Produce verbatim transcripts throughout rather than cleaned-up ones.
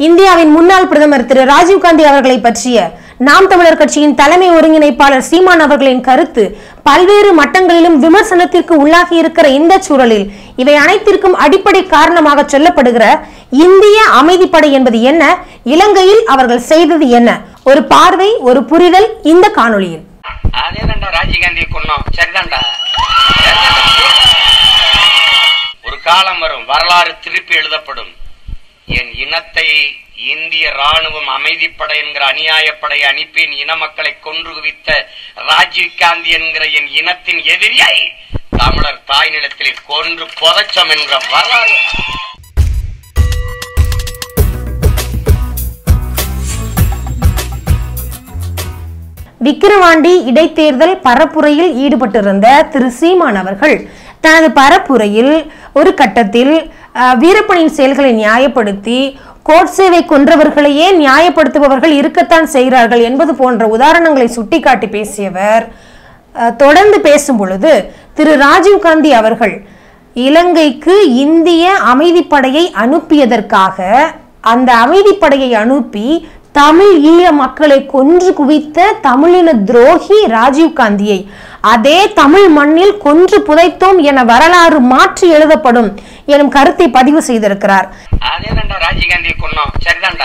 இந்தியாவின் முன்னாள் பிரதமர் திரு ராஜீவ் காந்தி அவர்களை பற்றிய நாம் தமிழர் கட்சியின் தலைமை ஒருங்கிணைப்பாளர் சீமான் அவர்களின் கருத்து பல்வேறு மட்டங்களிலும் விமர்சனத்திற்கு உள்ளாகி இருக்கிற இந்த சூழலில் இவை அனைத்திற்கும் அடிப்படை காரணமாக சொல்லப்படுகிற இந்திய அமைதிப்படை என்பது என்ன, இலங்கையில் அவர்கள் செய்தது என்ன, ஒரு பார்வை, ஒரு புரிதல் இந்த காணொளியில். ராஜீவ்காந்தி கொன்னோம், சரிதான்டா. ஒரு காலம் வரும், வரலாறு திருப்பி எழுதப்படும். என் இனத்தை இந்திய ராணுவம் அமைதிப்படை என்கிற அநியாயப்படை அனுப்பி இன மக்களை கொன்று குவித்த ராஜீவ் காந்தி என்கிற என் இனத்தின் எதிரியை தமிழர் தாய் நிலத்தில் கொன்று புதைச்சோம் என்கிற வரலாறு. விக்கிரவாண்டி இடைத்தேர்தல் பரப்புரையில் ஈடுபட்டிருந்த திரு சீமான் அவர்கள் தனது பரப்புரையில் ஒரு கட்டத்தில் வீரப்பனின் செயல்களை நியாயப்படுத்தி கோட்சேவை கொன்றவர்களையே நியாயப்படுத்துபவர்கள் இருக்கத்தான் செய்கிறார்கள் என்பது போன்ற உதாரணங்களை சுட்டிக்காட்டி பேசியவர் தொடர்ந்து பேசும் பொழுது திரு ராஜீவ் காந்தி அவர்கள் இலங்கைக்கு இந்திய அமைதிப்படையை அனுப்பியதற்காக அந்த அமைதிப்படையை அனுப்பி தமிழ் ஈழ மக்களை கொன்று குவித்த தமிழின துரோகி ராஜீவ் காந்தியை அதே தமிழ் மண்ணில் கொன்று புதைத்தோம் என வரலாறு மாற்றி எழுதப்படும் எனும் கருத்தை பதிவு செய்திருக்கிறார். ராஜீவ்காந்தி கொன்னோம், சரிதான்டா.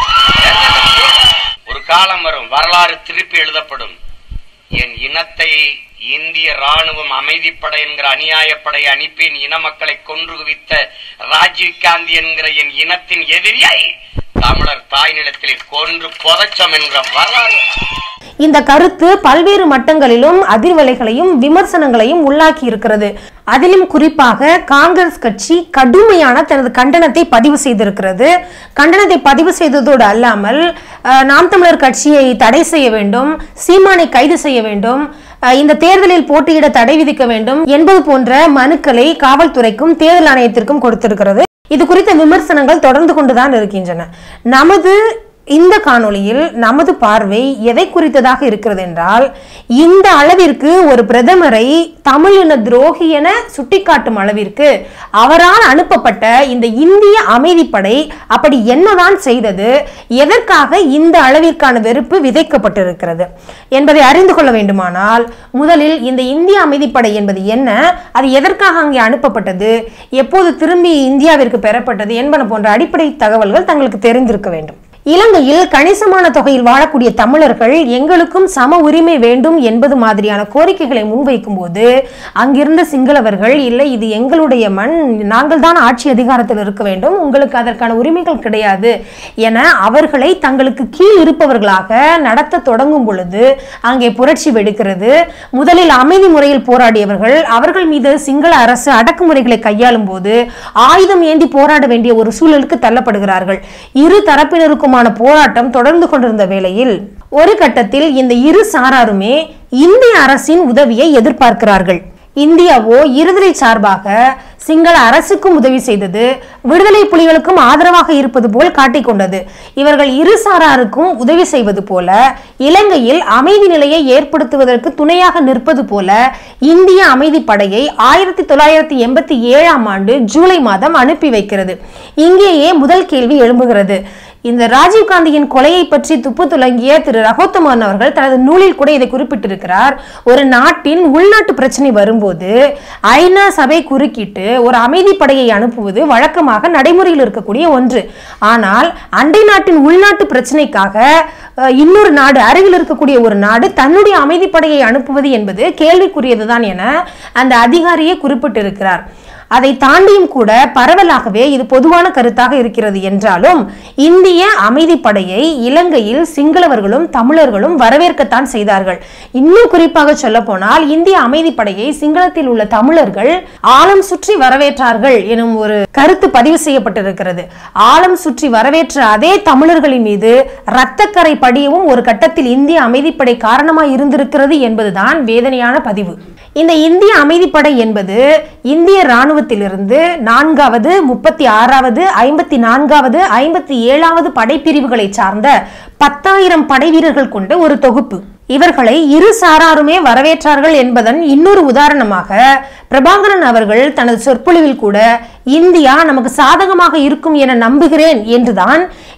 ஒரு காலம் வரும், வரலாறு திருப்பி எழுதப்படும். என் இனத்தை இந்திய ராணுவம் அமைதிப்படை என்கிற அநியாயப்படை அனுப்பி இன மக்களை கொன்று குவித்த ராஜீவ் காந்தி என்கிற என் இனத்தின் எதிரியை தமிழர் தாய் நிலத்தில் கொன்று புதைச்சோம் என்கிற வரலாறு. இந்த கருத்து பல்வேறு மட்டங்களிலும் அதிர்வலைகளையும் விமர்சனங்களையும் உள்ளாக்கி இருக்கிறது. அதிலும் குறிப்பாக காங்கிரஸ் கட்சி கடுமையான தனது கண்டனத்தை பதிவு செய்திருக்கிறது. கண்டனத்தை பதிவு செய்ததோடு அல்லாமல் நாம் தமிழர் கட்சியை தடை செய்ய வேண்டும், சீமானை கைது செய்ய வேண்டும், இந்த தேர்தலில் போட்டியிட தடை விதிக்க வேண்டும் என்பது போன்ற மனுக்களை காவல்துறைக்கும் தேர்தல் ஆணையத்திற்கும் கொடுத்திருக்கிறது. இது குறித்த விமர்சனங்கள் தொடர்ந்து கொண்டுதான் இருக்கின்றன. நமது இந்த காணொளியில் நமது பார்வை எதை குறித்ததாக இருக்கிறது என்றால், இந்த அளவிற்கு ஒரு பிரதமரை தமிழின துரோகி என சுட்டிக்காட்டும் அளவிற்கு அவரால் அனுப்பப்பட்ட இந்த இந்திய அமைதிப்படை அப்படி என்னதான் செய்தது, எதற்காக இந்த அளவிற்கான வெறுப்பு விதைக்கப்பட்டிருக்கிறது என்பதை அறிந்து கொள்ள வேண்டுமானால் முதலில் இந்த இந்திய அமைதிப்படை என்பது என்ன, அது எதற்காக அங்கே அனுப்பப்பட்டது, எப்போது திரும்பி இந்தியாவிற்கு பெறப்பட்டது என்பன போன்ற அடிப்படை தகவல்கள் தங்களுக்கு தெரிந்திருக்க வேண்டும். இலங்கையில் கணிசமான தொகையில் வாழக்கூடிய தமிழர்கள் எங்களுக்கும் சம உரிமை வேண்டும் என்பது மாதிரியான கோரிக்கைகளை முன்வைக்கும் போது அங்கிருந்த சிங்களவர்கள் இல்லை, இது எங்களுடைய மண், நாங்கள் தான் ஆட்சி அதிகாரத்தில் இருக்க வேண்டும், உங்களுக்கு அதற்கான உரிமைகள் கிடையாது என அவர்களை தங்களுக்கு கீழ் இருப்பவர்களாக நடத்த தொடங்கும் பொழுது அங்கே புரட்சி வெடிக்கிறது. முதலில் அமைதி முறையில் போராடியவர்கள் அவர்கள் மீது சிங்கள அரசு அடக்குமுறைகளை கையாளும் போது ஆயுதம் ஏந்தி போராட வேண்டிய ஒரு சூழலுக்கு தள்ளப்படுகிறார்கள். இரு தரப்பினருக்கும் போராட்டம் தொடர்ந்து கொண்டிருந்த வேளையில் ஒரு கட்டத்தில் இந்த இரு சாராருமே இந்திய அரசின் உதவியை எதிர்பார்க்கிறார்கள். இந்தியாவோ இருதலை சார்பாக சிங்கள அரசுக்கும் உதவி செய்தது, விடுதலை புலிகளுக்கும் ஆதரவாக இருப்பது போல் காட்டிக்கொண்டது. இவர்கள் இரு சாராருக்கும் உதவி செய்வது போல இலங்கையில் அமைதி நிலையை ஏற்படுத்துவதற்கு துணையாக நிற்பது போல இந்திய அமைதிப்படையை ஆயிரத்தி தொள்ளாயிரத்தி எண்பத்தி ஏழாம் ஆண்டு ஜூலை மாதம் அனுப்பி வைக்கிறது. இங்கேயே முதல் கேள்வி எழும்புகிறது. இந்த ராஜீவ் காந்தியின் கொலையை பற்றி துப்பு துலங்கிய திரு ரகோத்தமன் அவர்கள் தனது நூலில் கூட இதை குறிப்பிட்டிருக்கிறார். ஒரு நாட்டின் உள்நாட்டு பிரச்சனை வரும்போது ஐநா சபை குறுக்கிட்டு ஒரு அமைதிப்படையை அனுப்புவது வழக்கமாக நடைமுறையில் இருக்கக்கூடிய ஒன்று. ஆனால் அண்டை நாட்டின் உள்நாட்டு பிரச்சனைக்காக இன்னொரு நாடு, அருகில் இருக்கக்கூடிய ஒரு நாடு தன்னுடைய அமைதிப்படையை அனுப்புவது என்பது கேள்விக்குரியதுதான் என அந்த அதிகாரியே குறிப்பிட்டிருக்கிறார். அதை தாண்டியும் கூட பரவலாகவே இது பொதுவான கருத்தாக இருக்கிறது என்றாலும் இந்திய அமைதிப்படையை இலங்கையில் சிங்களவர்களும் தமிழர்களும் வரவேற்கத்தான் செய்தார்கள். இன்னும் குறிப்பாக சொல்ல போனால் இந்திய அமைதிப்படையை சிங்களத்தில் உள்ள தமிழர்கள் ஆழம் சுற்றி வரவேற்றார்கள் எனும் ஒரு கருத்து பதிவு செய்யப்பட்டிருக்கிறது. ஆழம் சுற்றி வரவேற்ற அதே தமிழர்களின் மீது இரத்தக்கரை படியவும் ஒரு கட்டத்தில் இந்திய அமைதிப்படை காரணமாய் இருந்திருக்கிறது என்பதுதான் வேதனையான பதிவு. இந்த இந்திய அமைதிப்படை என்பது இந்திய ராணுவத்திலிருந்து நான்காவது, முப்பத்தி ஆறாவது, ஐம்பத்தி நான்காவது, ஐம்பத்தி ஏழாவது படைப்பிரிவுகளை சார்ந்த பத்தாயிரம் படை வீரர்கள் கொண்ட ஒரு தொகுப்பு. இவர்களை இரு சாராருமே வரவேற்றார்கள் என்பதன் இன்னொரு உதாரணமாக பிரபாகரன் அவர்கள் தனது சொற்பொழிவில் கூட இந்தியா நமக்கு சாதகமாக இருக்கும் என நம்புகிறேன் என்றுதான்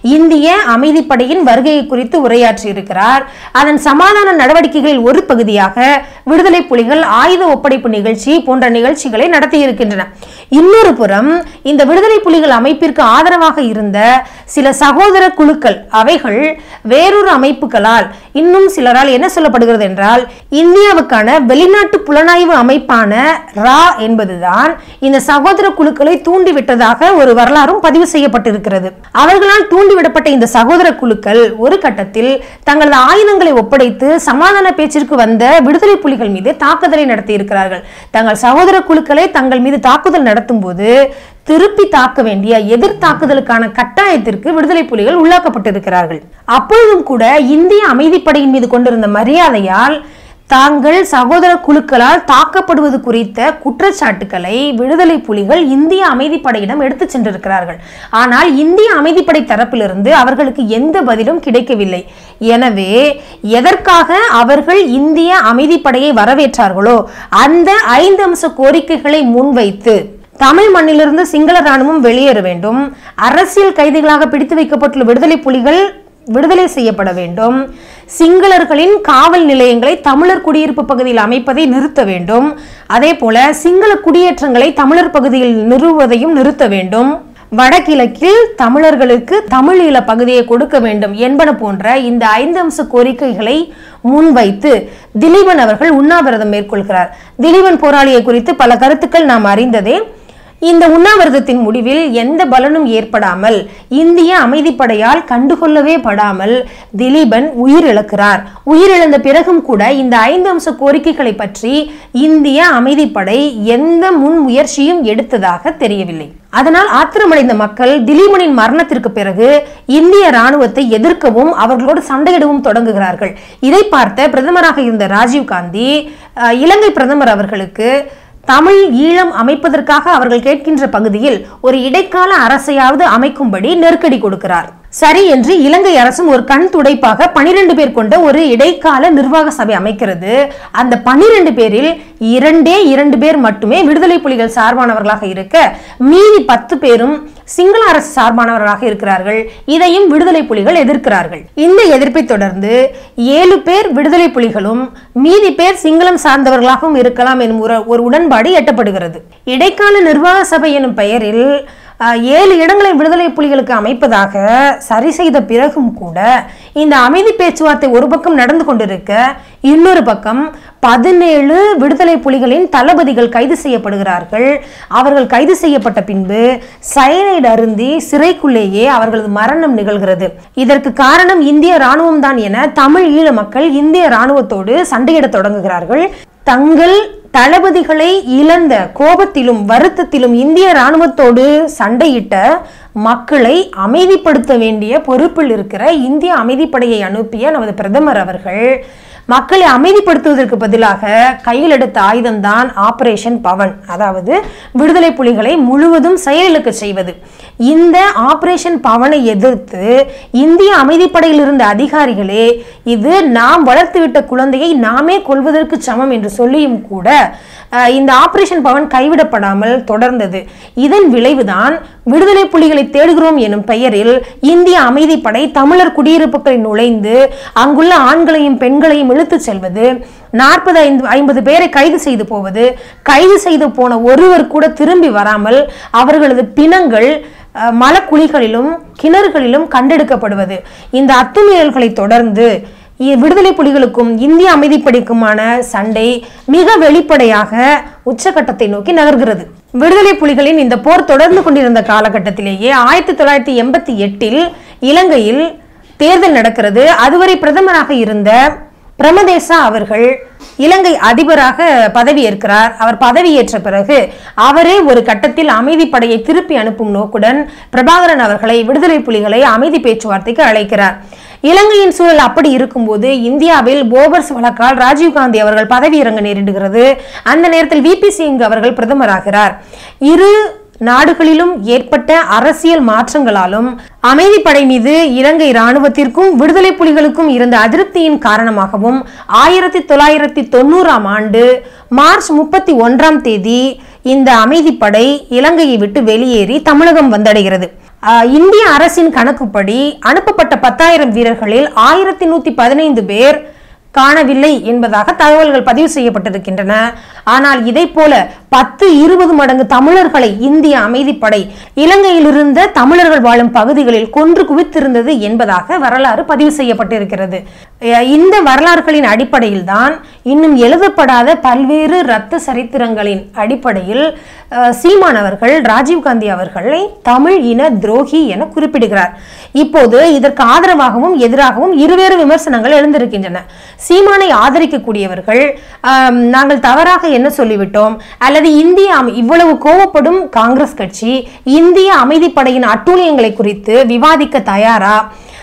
இந்திய அமைதிப்படையின் வருகையை குறித்து உரையாற்றி இருக்கிறார். அதன் சமாதான நடவடிக்கைகளில் ஒரு பகுதியாக விடுதலை புலிகள் ஆயுத ஒப்படைப்பு நிகழ்ச்சி போன்ற நிகழ்ச்சிகளை நடத்தி இருக்கின்றன. இன்னொரு புறம் இந்த விடுதலை புலிகள் அமைப்பிற்கு ஆதரவாக இருந்த சில சகோதர குழுக்கள் அவைகள் வேறொரு அமைப்புகளால் இன்னும் சிலரால் என்ன சொல்லப்படுகிறது என்றால் இந்தியாவுக்கான வெளிநாட்டு புலனாய்வு அமைப்பான ரா என்பதுதான் இந்த சகோதர குழுக்களை தூண்டிவிட்டதாக ஒரு வரலாறும் பதிவு செய்யப்பட்டிருக்கிறது. அவர்களால் தூண்டிவிடப்பட்ட இந்த சகோதர குழுக்கள் ஒரு கட்டத்தில் தங்களது ஆயுதங்களை ஒப்படைத்து சமாதான பேச்சிற்கு வந்த விடுதலை புலிகள் மீது தாக்குதலை நடத்தி இருக்கிறார்கள். தங்கள் சகோதர குழுக்களை தங்கள் மீது தாக்குதல் நடத்தும் போது திருப்பி தாக்க வேண்டிய எதிர் தாக்குதலுக்கான கட்டாயத்திற்கு விடுதலை புலிகள் உள்ளாக்கப்பட்டிருக்கிறார்கள். அப்பொழுதும் கூட இந்திய அமைதிப்படையின் மீது கொண்டிருந்த மரியாதையால் தாங்கள் சகோதர குழுக்களால் தாக்கப்படுவது குறித்த குற்றச்சாட்டுக்களை விடுதலை புலிகள் இந்திய அமைதிப்படையிடம் எடுத்து சென்றிருக்கிறார்கள். ஆனால் இந்திய அமைதிப்படை தரப்பிலிருந்து அவர்களுக்கு எந்த பதிலும் கிடைக்கவில்லை. எனவே எதற்காக அவர்கள் இந்திய அமைதிப்படையை வரவேற்றார்களோ அந்த ஐந்து அம்ச கோரிக்கைகளை முன்வைத்து தமிழ் மண்ணிலிருந்து சிங்கள ராணுவம் வெளியேற வேண்டும், அரசியல் கைதிகளாக பிடித்து வைக்கப்பட்டுள்ள விடுதலை புலிகள் விடுதலை செய்யப்பட வேண்டும், சிங்களர்களின் காவல் நிலையங்களை தமிழர் குடியிருப்பு பகுதியில் அமைப்பதை நிறுத்த வேண்டும், அதே போல சிங்கள குடியேற்றங்களை தமிழர் பகுதியில் நிறுவுவதையும் நிறுத்த வேண்டும், வடகிழக்கில் தமிழர்களுக்கு தமிழ் ஈழ பகுதியை கொடுக்க வேண்டும் என்பன போன்ற இந்த ஐந்து அம்ச கோரிக்கைகளை முன்வைத்து திலீபன் அவர்கள் உண்ணாவிரதம் மேற்கொள்கிறார். திலீபன் போராளியை குறித்து பல கருத்துக்கள் நாம் அறிந்ததே. இந்த உண்ணாவிரதத்தின் முடிவில் எந்த பலனும் ஏற்படாமல் இந்திய அமைதிப்படையால் கண்டுகொள்ளவே படாமல் திலீபன் உயிரிழக்கிறார். உயிரிழந்த பிறகும் கூட இந்த ஐந்து அம்ச கோரிக்கைகளை பற்றி இந்திய அமைதிப்படை எந்த முன் முயற்சியும் எடுத்ததாக தெரியவில்லை. அதனால் ஆத்திரமடைந்த மக்கள் திலீபனின் மரணத்திற்கு பிறகு இந்திய ராணுவத்தை எதிர்க்கவும் அவர்களோடு சண்டையிடவும் தொடங்குகிறார்கள். இதை பார்த்த பிரதமராக இருந்த ராஜீவ் காந்தி இலங்கை பிரதமர் அவர்களுக்கு தமிழ் ஈழம் அமைப்பதற்காக அவர்கள் கேட்கின்ற பகுதியில் ஒரு இடைக்கால அரசையாவது அமைக்கும்படி நெருக்கடி கொடுக்கிறார். சரி என்று இலங்கை அரசும் ஒரு கண் துடைப்பாக பனிரெண்டு பேர் கொண்ட ஒரு இடைக்கால நிர்வாக சபை அமைக்கிறது. அந்த பனிரெண்டு பேரில் இரண்டே இரண்டு பேர் மட்டுமே விடுதலை புலிகள் சார்பானவர்களாக இருக்க மீதி பத்து பேரும் சிங்கள அரசு சார்பானவர்களாக இருக்கிறார்கள். இதையும் விடுதலை புலிகள் எதிர்க்கிறார்கள். இந்த எதிர்ப்பை தொடர்ந்து ஏழு பேர் விடுதலை புலிகளும் மீதி பேர் சிங்களம் சார்ந்தவர்களாகவும் இருக்கலாம் எனும் ஒரு உடன்பாடு எட்டப்படுகிறது. இடைக்கால நிர்வாக சபை எனும் பெயரில் ஏழு இடங்களை விடுதலை புலிகளுக்கு அமைப்பதாக சரி செய்த பிறகும் கூட இந்த அமைதி பேச்சுவார்த்தை ஒரு பக்கம் நடந்து கொண்டிருக்க இன்னொரு பக்கம் பதினேழு விடுதலை புலிகளின் தளபதிகள் கைது செய்யப்படுகிறார்கள். அவர்கள் கைது செய்யப்பட்ட பின்பு சயனைடு அருந்தி சிறைக்குள்ளேயே அவர்களது மரணம் நிகழ்கிறது. இதற்கு காரணம் இந்திய ராணுவம் தான் என தமிழ் ஈழ மக்கள் இந்திய ராணுவத்தோடு சண்டையிட தொடங்குகிறார்கள். தங்கள் தளபதிகளை இழந்த கோபத்திலும் வருத்தத்திலும் இந்திய ராணுவத்தோடு சண்டையிட்ட மக்களை அமைதிப்படுத்த வேண்டிய பொறுப்பில் இருக்கிற இந்திய அமைதிப்படையை அனுப்பிய நமது பிரதமர் அவர்கள் மக்களை அமைதிப்படுத்துவதற்கு பதிலாக கையில் எடுத்த ஆயுதம்தான் ஆபரேஷன் பவன், அதாவது விடுதலை புலிகளை முழுவதும் செயலிழக்க செய்வது. இந்த ஆபரேஷன் பவனை எதிர்த்து இந்திய அமைதிப்படையில் இருந்த அதிகாரிகளே இது நாம் வளர்த்துவிட்ட குழந்தையை நாமே கொள்வதற்கு சமம் என்று சொல்லியும் கூட இந்த ஆபரேஷன் பவன் கைவிடப்படாமல் தொடர்ந்தது. இதன் விளைவுதான் விடுதலை புலிகளை தேடுகிறோம் எனும் பெயரில் இந்திய அமைதிப்படை தமிழர் குடியிருப்புகளில் நுழைந்து அங்குள்ள ஆண்களையும் பெண்களையும் இழுத்து செல்வது, நாற்பது ஐம்பது பேரை கைது செய்து போவது, கைது செய்து போன ஒருவர் கூட திரும்பி வராமல் அவர்களது பிணங்கள் மலக்குழிகளிலும் கிணறுகளிலும் கண்டெடுக்கப்படுவது, இந்த அத்துமீறல்களை தொடர்ந்து விடுதலை புலிகளுக்கும் இந்திய அமைதிப்படைக்குமான சண்டை மிக வெளிப்படையாக உச்சகட்டத்தை நோக்கி நகர்கிறது. விடுதலை புலிகளின் இந்த போர் தொடர்ந்து கொண்டிருந்த காலகட்டத்திலேயே ஆயிரத்தி தொள்ளாயிரத்தி எண்பத்தி எட்டில் இலங்கையில் தேர்தல் நடக்கிறது. அதுவரை பிரதமராக இருந்த பிரமதேசா அவர்கள் இலங்கை அதிபராக பதவியேற்கிறார். அவர் பதவியேற்ற பிறகு அவரே ஒரு கட்டத்தில் அமைதிப்படையை திருப்பி அனுப்பும் நோக்குடன் பிரபாகரன் அவர்களை விடுதலை புலிகளை அமைதி பேச்சுவார்த்தைக்கு அழைக்கிறார். இலங்கையின் சூழல் அப்படி இருக்கும்போது இந்தியாவில் போபர்ஸ் வழக்கால் ராஜீவ்காந்தி அவர்கள் பதவி இறங்க நேரிடுகிறது. அந்த நேரத்தில் வி பி சிங் அவர்கள் பிரதமராகிறார். இரு நாடுகளிலும் ஏற்பட்ட அரசியல் மாற்றங்களாலும் அமைதிப்படை மீது இலங்கை இராணுவத்திற்கும் விடுதலை புலிகளுக்கும் இருந்த அதிருப்தியின் காரணமாகவும் ஆயிரத்தி தொள்ளாயிரத்தி தொண்ணூறாம் ஆண்டு மார்ச் முப்பத்தி ஒன்றாம் தேதி இந்த அமைதிப்படை இலங்கையை விட்டு வெளியேறி தமிழகம் வந்தடைகிறது. இந்திய அரசின் கணக்குப்படி அனுப்பப்பட்ட பத்தாயிரம் வீரர்களில் ஆயிரத்தி நூத்தி பதினைந்து பேர் காணவில்லை என்பதாக தகவல்கள் பதிவு செய்யப்பட்டிருக்கின்றன. ஆனால் இதை போல பத்து இருபது மடங்கு தமிழர்களை இந்திய அமைதிப்படை இலங்கையில் இருந்த தமிழர்கள் வாழும் பகுதிகளில் கொன்று குவித்திருந்தது என்பதாக வரலாறு பதிவு செய்யப்பட்டிருக்கிறது. இந்த வரலாறுகளின் அடிப்படையில் தான் இன்னும் எழுதப்படாத பல்வேறு இரத்த சரித்திரங்களின் அடிப்படையில் சீமான் அவர்கள் ராஜீவ்காந்தி அவர்களை தமிழ் இன துரோகி என குறிப்பிடுகிறார். இப்போது இதற்கு ஆதரவாகவும் எதிராகவும் இருவேறு விமர்சனங்கள் எழுந்திருக்கின்றன. சீமானை ஆதரிக்கக்கூடியவர்கள் நாங்கள் தவறாக என்ன சொல்லிவிட்டோம், அல்லது இந்திய இவ்வளவு கோபப்படும் காங்கிரஸ் கட்சி இந்திய அமைதிப்படையின் அட்டூழியங்களை குறித்து விவாதிக்க தயாரா?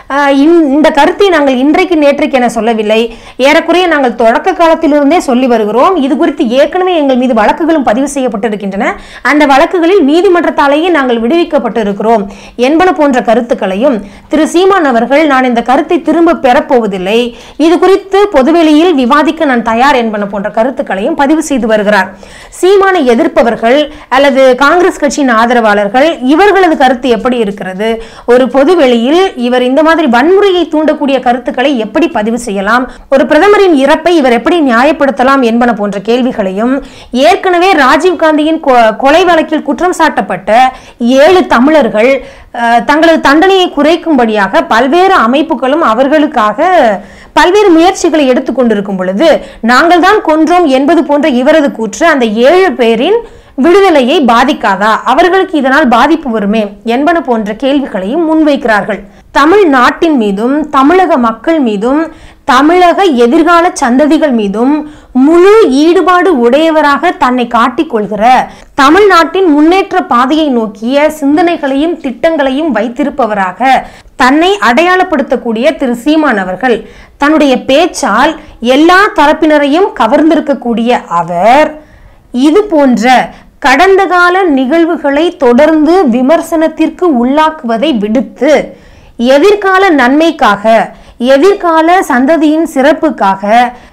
இந்த கருத்தை நாங்கள் இன்றைக்கு நேற்றைக்கு என சொல்லவில்லை, ஏறக்குறைய நாங்கள் தொடக்க காலத்திலிருந்தே சொல்லி வருகிறோம். இது குறித்து ஏற்கனவே எங்கள் மீது வழக்குகளும் பதிவு செய்யப்பட்டிருக்கின்றன. அந்த வழக்குகளில் நீதிமன்றத்தாலேயே நாங்கள் விடுவிக்கப்பட்டிருக்கிறோம் என்பன போன்ற கருத்துக்களையும் திரு சீமான் அவர்கள் நான் இந்த கருத்தை திரும்ப பெறப்போவதில்லை, இது குறித்து பொதுவெளியில் விவாதிக்க நான் தயார் என்பன போன்ற கருத்துக்களையும் பதிவு செய்து வருகிறார். சீமானை எதிர்ப்பவர்கள் அல்லது காங்கிரஸ் கட்சியின் ஆதரவாளர்கள் இவர்களது கருத்து எப்படி இருக்கிறது? ஒரு பொதுவெளியில் இவர் இந்த மாதிரி வன்முறையை தூண்டக்கூடிய கருத்துக்களை எப்படி பதிவு செய்யலாம்? ஒரு பிரதமரின் இறப்பை இவர் எப்படி நியாயப்படுத்தலாம் என்பன போன்ற கேள்விகளையும், ஏற்கனவே ராஜீவ்காந்தியின் கொலை வழக்கில் குற்றம் சாட்டப்பட்ட ஏழு தமிழர்கள் தங்களது தண்டனையை குறைக்கும்படியாக பல்வேறு அமைப்புகளும் அவர்களுக்காக பல்வேறு முயற்சிகளை எடுத்துக்கொண்டிருக்கும் பொழுது நாங்கள் தான் கொன்றோம் என்பது போன்ற இவரது கூற்று அந்த ஏழு பேரின் விடுதலையை பாதிக்காதா, அவர்களுக்கு இதனால் பாதிப்பு வருமே என்பன போன்ற கேள்விகளையும் முன்வைக்கிறார்கள். தமிழ் நாட்டின் மீதும் தமிழக மக்கள் மீதும் தமிழக எதிர்கால சந்ததிகள் மீதும் முழு ஈடுபாடு உடையவராக தன்னை காட்டிக்கொள்கிற, தமிழ்நாட்டின் முன்னேற்ற பாதையை நோக்கிய சிந்தனைகளையும் திட்டங்களையும் வைத்திருப்பவராக தன்னை அடையாளப்படுத்தக்கூடிய திரு சீமான் அவர்கள் தன்னுடைய பேச்சால் எல்லா தரப்பினரையும் கவர்ந்திருக்கக்கூடிய அவர் இது போன்ற கடந்த கால நிகழ்வுகளை தொடர்ந்து விமர்சனத்திற்கு உள்ளாக்குவதை விடுத்து எதிர்கால நன்மைக்காக, எதிர்கால சந்ததியின் சிறப்புக்காக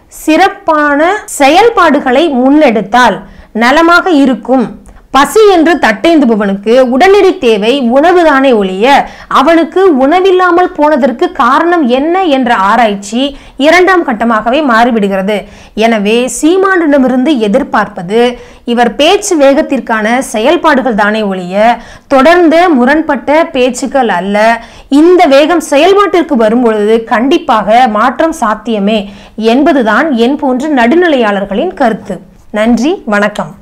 சிறப்பான செயல்பாடுகளை முன்னெடுத்தால் நலமாக இருக்கும். பசி என்று தட்டேந்துபவனுக்கு உடனடி தேவை உணவுதானே ஒழிய அவனுக்கு உணவில்லாமல் போனதற்கு காரணம் என்ன என்ற ஆராய்ச்சி இரண்டாம் கட்டமாகவே மாறிவிடுகிறது. எனவே சீமானிடமிருந்து எதிர்பார்ப்பது இவர் பேச்சு வேகத்திற்கான செயல்பாடுகள் தானே ஒழிய தொடர்ந்து முரண்பட்ட பேச்சுக்கள் அல்ல. இந்த வேகம் செயல்பாட்டிற்கு வரும்பொழுது கண்டிப்பாக மாற்றம் சாத்தியமே என்பதுதான் என் போன்ற நடுநிலையாளர்களின் கருத்து. நன்றி, வணக்கம்.